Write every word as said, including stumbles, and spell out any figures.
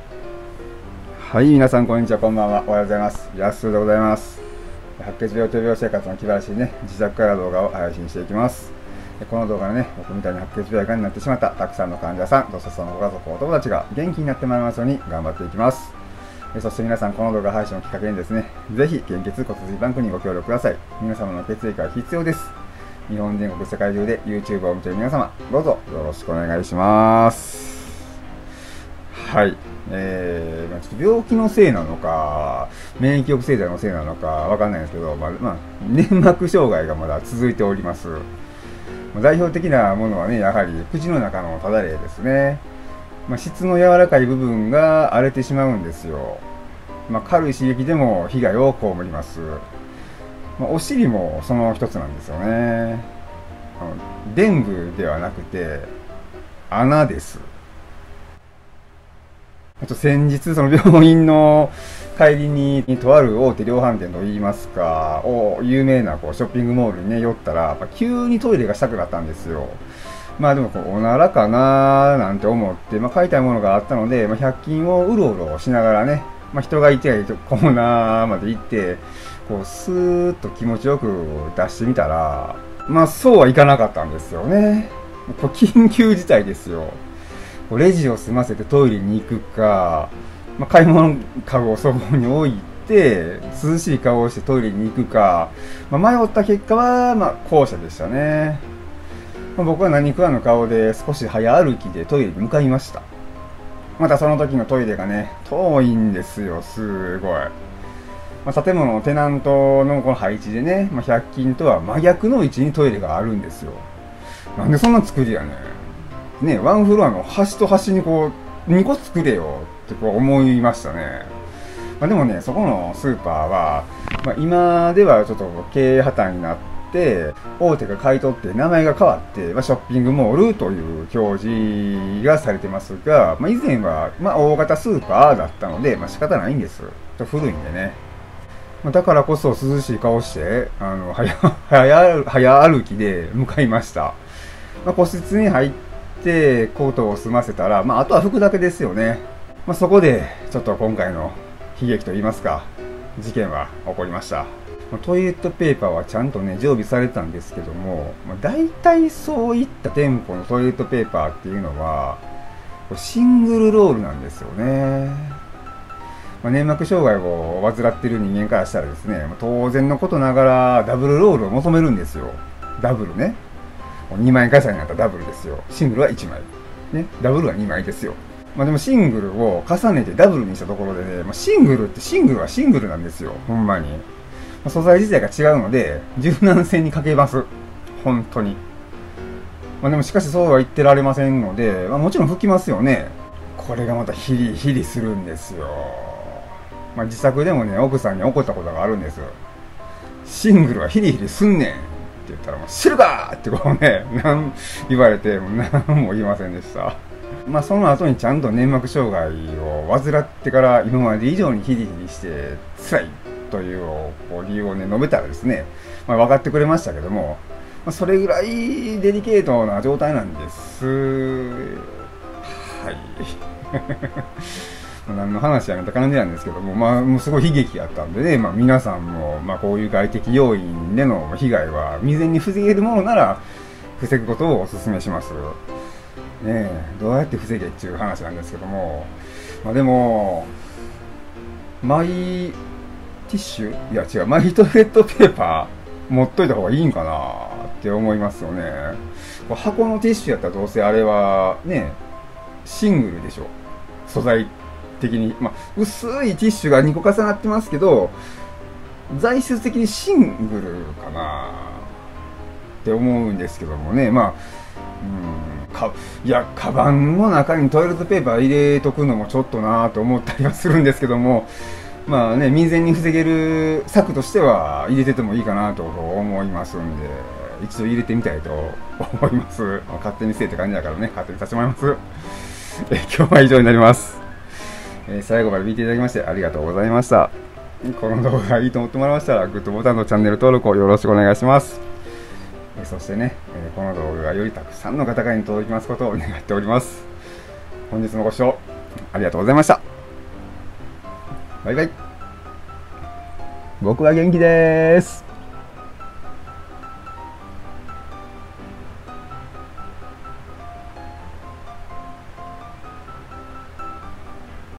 はい、皆さんこんにちは、こんばんは。おはようございます。やすでございます。白血病と病生活の気晴らしいね、自宅から動画を配信していきます。この動画でね、僕みたいに白血病がんになってしまったたくさんの患者さん、そしてそのご家族、お友達が元気になってもらいますように頑張っていきます。そして皆さん、この動画配信をきっかけにですね、ぜひ献血骨髄バンクにご協力ください。皆様の血液は必要です。日本全国世界中で YouTube を見ている皆様、どうぞよろしくお願いします。はい。えーまあ、ちょっと病気のせいなのか、免疫抑制剤のせいなのかわかんないんですけど、まあまあ、粘膜障害がまだ続いております。代表的なものはね、やはり口の中のただれですね。まあ、質の柔らかい部分が荒れてしまうんですよ。まあ、軽い刺激でも被害を被ります。まあ、お尻もその一つなんですよね。あの臀部ではなくて穴です。あと先日、その病院の帰りに、とある大手量販店といいますか、有名なこうショッピングモールにね、寄ったら、やっぱ急にトイレがしたくなったんですよ。まあでもこう、おならかなーなんて思って、まあ買いたいものがあったので、まあ、ひゃく均をうろうろしながらね、まあ人がいてないコーナーまで行って、こう、スーッと気持ちよく出してみたら、まあそうはいかなかったんですよね。これ緊急事態ですよ。レジを済ませてトイレに行くか、まあ、買い物かごをそこに置いて、涼しい顔をしてトイレに行くか、まあ、迷った結果は、まあ、後者でしたね。まあ、僕は何食わぬ顔で少し早歩きでトイレに向かいました。またその時のトイレがね、遠いんですよ、すごい。まあ、建物のテナントのこの配置でね、まあ、ひゃく均とは真逆の位置にトイレがあるんですよ。なんでそんな作りやねん。ね、ワンフロアの端と端にこう、にこ作れよってこう思いましたね。まあ、でもね、そこのスーパーは、まあ、今ではちょっと経営破綻になって、大手が買い取って名前が変わって、まあ、ショッピングモールという表示がされてますが、まあ、以前は、まあ、大型スーパーだったので、まあ、仕方ないんです。ちょっと古いんでね。まあ、だからこそ涼しい顔して、あの、早、早、早歩きで向かいました。まあ、個室に入って、でコートを済ませたら、まあ、あとは服だけですよね。まあ、そこでちょっと今回の悲劇といいますか事件は起こりました。トイレットペーパーはちゃんとね常備されてたんですけども、まあ、大体そういった店舗のトイレットペーパーっていうのはシングルロールなんですよね。まあ、粘膜障害を患っている人間からしたらですね、当然のことながらダブルロールを求めるんですよ。ダブルね、にまい重ねになったダブルですよ。シングルはいちまい。ね。ダブルはにまいですよ。まあでもシングルを重ねてダブルにしたところでね、まあ、シングルってシングルはシングルなんですよ。ほんまに。まあ、素材自体が違うので、柔軟性に欠けます。本当に。まあでもしかしそうは言ってられませんので、まあもちろん拭きますよね。これがまたヒリヒリするんですよ。まあ自作でもね、奥さんに怒ったことがあるんです。シングルはヒリヒリすんねん。って言ったらもう知るかーってこうね、なん言われてもう何も言いませんでした。まあその後にちゃんと粘膜障害を患ってから今まで以上にヒリヒリして辛いというこう理由をね述べたらですね、まあ、分かってくれましたけども、まあ、それぐらいデリケートな状態なんです。はい。何の話やめた感じなんですけども、まあ、もうすごい悲劇やったんでね、まあ、皆さんも、まあ、こういう外的要因での被害は未然に防げるものなら防ぐことをお勧めします。ねえ、どうやって防げっていう話なんですけども、まあ、でも、マイティッシュいや違う、マイトイレットペーパー持っといた方がいいんかなって思いますよね。箱のティッシュやったらどうせあれはね、シングルでしょ。素材的に、まあ、薄いティッシュがにこ重なってますけど、材質的にシングルかなって思うんですけどもね。まあ、うん、かいや、カバンの中にトイレットペーパー入れとくのもちょっとなと思ったりはするんですけども、まあね、未然に防げる策としては入れててもいいかなと思いますんで、一度入れてみたいと思います。勝手にせえって感じだからね、勝手にさせてもらいます。え今日は以上になります。え最後まで見ていただきましてありがとうございました。この動画がいいと思ってもらいましたら、グッドボタンとチャンネル登録をよろしくお願いします。えそしてね、えこの動画がよりたくさんの方々に届きますことを願っております。本日もご視聴ありがとうございました。 バイバイ。僕は元気です。